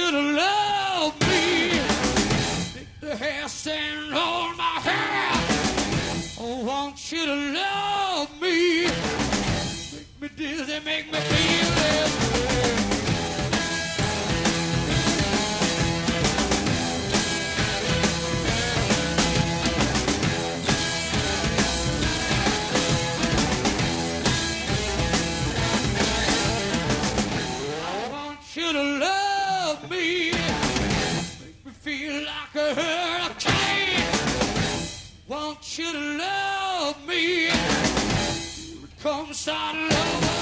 you to love me. Make the hair stand on my hair. I want you to love me. Make me dizzy, make me feel this way. You to love me, make me feel like a hurricane. Want you to love me, come start love.